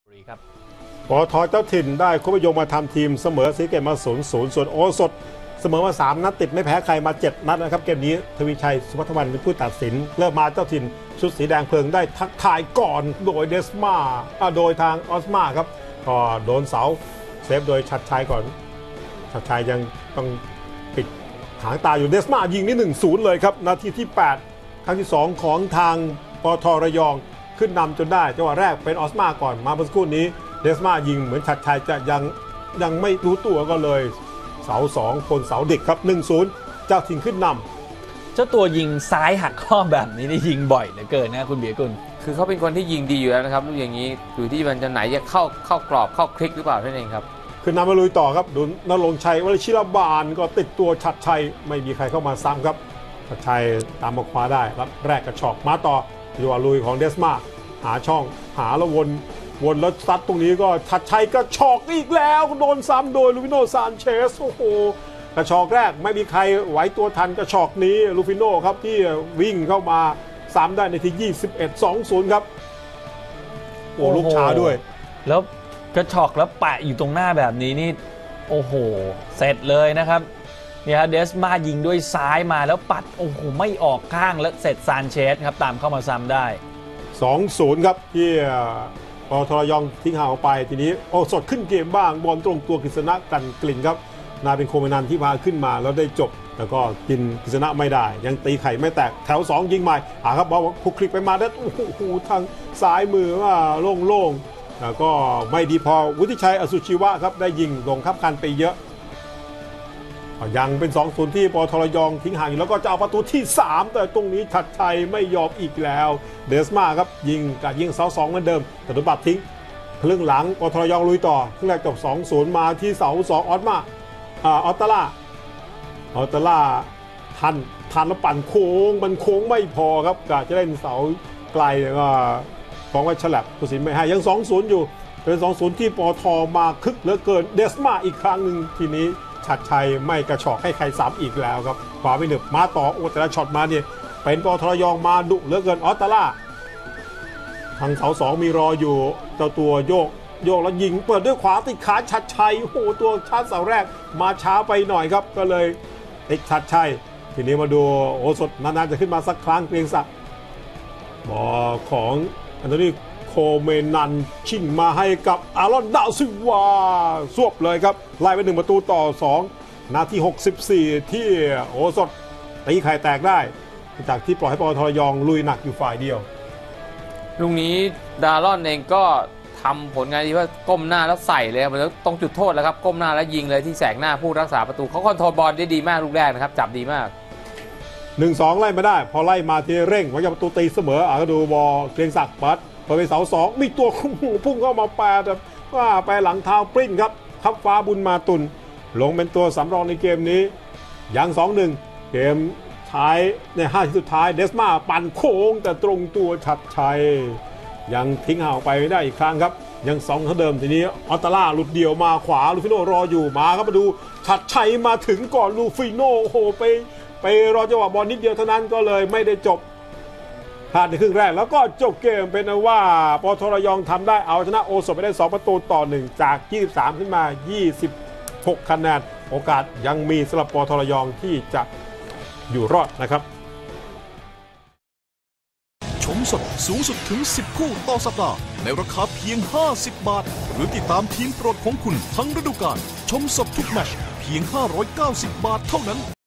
ครับปตท.เจ้าถิ่นได้คุปยงมาทำทีมเสมอศรีสะเกษมา 0-0 ส่วนโอสถเสมอมา3นัดติดไม่แพ้ใครมา7นัดนะครับเกมนี้ทวีชัยสุภัทวันเป็นผู้ตัดสินเริ่มมาเจ้าถิ่นชุดสีแดงเพลิงได้ทักทายก่อนโดยเดสมาโดยทางออสมาครับก็โดนเสาเซฟโดยชัดชัยก่อนชัดชัยยังต้องปิดหางตาอยู่เดสมายิงนี่ 1-0 เลยครับนาทีที่8ครั้งที่2ของทางปตท.ระยองขึ้นนำจนได้จังหวะแรกเป็นออสมาก่อนมาเมื่อสักครู่นี้เดสมายิงเหมือนชัดชัยจะยังไม่รู้ตัวก็เลยเสา2คนเสาเด็กครับ 1-0 เจ้าถิ่นขึ้นนำเจ้าตัวยิงซ้ายหักข้อแบบนี้นี่ยิงบ่อยเหลือเกินนะคุณเบียร์กุลคือเขาเป็นคนที่ยิงดีอยู่แล้วนะครับลูกอย่างนี้อยู่ที่มันจะไหนจะเข้ากรอบเข้าคลิกหรือเปล่าเท่านั้นเองครับขึ้นนำมาลุยต่อครับดูนรงค์ชัยวชิรบาลก็ติดตัวชัดชัยไม่มีใครเข้ามาซ้ำครับชัดชัยตามมาคว้าได้รับแรกกระชอกมาต่ออยู่ลุยของเดสมาหาช่องหาแล้ววนแล้วซัดตรงนี้ก็ชัดชัยกระชอกอีกแล้วโดนซ้ำโดยลูฟิโนซานเชสโอ้โหกระชอกแรกไม่มีใครไหวตัวทันกระชอกนี้ลูฟิโนครับที่วิ่งเข้ามาซ้ำได้ในที 21-20 ครับโอ้ลูกช้าด้วยแล้วกระชอกแล้วแปะอยู่ตรงหน้าแบบนี้นี่โอ้โหเสร็จเลยนะครับเนี่ยเดสมายิงด้วยซ้ายมาแล้วปัดโอ้โหไม่ออกข้างแล้วเสร็จซานเชสครับตามเข้ามาซ้ำได้ 2-0 ครับที่ปตท.ระยองทิ้งห่างออกไปทีนี้โอสถขึ้นเกมบ้างบอลตรงตัวกฤษณะกันกลิ่นครับนาเป็นโคเมนันที่พาขึ้นมาแล้วได้จบแล้วก็กินกฤษณะไม่ได้ยังตีไข่ไม่แตกแถว2ยิงใหม่ครับบอลคุกคลิกไปมาได้โอ้โหทางซ้ายมือว่าโล่งๆแล้วก็ไม่ดีพอวุฒิชัยอสุชีวะครับได้ยิงลงคับคันไปเยอะยังเป็น 2-0 ที่ปตท.ระยองทิ้งห่างอยู่แล้วก็จะเอาประตูที่3แต่ตรงนี้ชัดชัยไม่ยอมอีกแล้วเดสมาครับยิงเสา2เหมือนเดิมแต่โดนบัตรทิ้งครึ่งหลังปตท.ระยองลุยต่อครึ่งแรกจบ 2-0 มาที่เสา2ออสมาออตตาล่าทันแล้วปั่นโค้งมันโค้งไม่พอครับกะจะเล่นเสาไกลก็ฟ้องไว้ฉลับผู้สินไม่ให้ยัง 2-0 อยู่เป็น 2-0 ที่ปตท.มาคึกเหลือเกินเดสมาอีกครั้งหนึ่งทีนี้ชัดชัยไม่กระชอกให้ใครซ้ำอีกแล้วครับขวาไม่หนึบมาต่อโอ้แต่ละช็อตมาเนี่ยเป็นปตท.ระยองมาดุเหลือเกินออตตาล่าทางเสา2มีรออยู่เจ้าตัวโยกแล้วยิงเปิดด้วยขวาติดขาชัดชัยโอ้โหตัวชาร์จเสาแรกมาช้าไปหน่อยครับก็เลยติดชัดชัยทีนี้มาดูโอสถนานๆจะขึ้นมาสักครั้งเกรียงศักดิ์บอลของอันนี้โคเมนันชิงมาให้กับอารอนดาวซิลวาสวบเลยครับไล่ไป1-2นาที64ที่โอสถตีไข่แตกได้จากที่ปล่อยให้ปตท.ระยองลุยหนักอยู่ฝ่ายเดียวลูกนี้ดารอนเองก็ทำผลงานที่ว่าก้มหน้าแล้วใส่เลยมันตรงจุดโทษแล้วครับก้มหน้าแล้วยิงเลยที่แสกหน้าผู้รักษาประตูเขาคอนโทรลบอลได้ดีมากลูกแรกนะครับจับดีมาก 1-2 ไล่มาได้พอไล่มาทีเร่งพอจะประตูตีเสมอก็ดูบอลเกรียงศักดิ์ปัดพอไปเสา2มีตัวพุ่งเข้ามาแปดว่าไปหลังเท้าปริ้นครับทับฟ้าบุญมาตุนลงเป็นตัวสำรองในเกมนี้ยัง 2-1 เกมท้ายใน5ทีสุดท้ายเดสมาปั่นโค้งแต่ตรงตัวชัดชัยยังทิ้งห่างไปไม่ได้อีกครั้งครับยัง2เท่าเดิมทีนี้ออตตาล่าหลุดเดี่ยวมาขวาลูฟิโนรออยู่มาครับมาดูชัดชัยมาถึงก่อนลูฟิโนโอ้โหไปรอจังหวะบอลนิดเดียวเท่านั้นก็เลยไม่ได้จบพลาดในครึ่งแรกแล้วก็จบเกมเป็นว่าปตท.ระยองทำได้เอาชนะโอสถไปได้2-1จาก23ขึ้นมา26คะแนนโอกาสยังมีสำหรับปตท.ระยองที่จะอยู่รอดนะครับชมสดสูงสุดถึง10คู่ต่อสัปดาห์ในราคาเพียง50 บาทหรือติดตามทีมโปรดของคุณทั้งฤดูกาลชมสดทุกแมตช์เพียง590 บาทเท่านั้น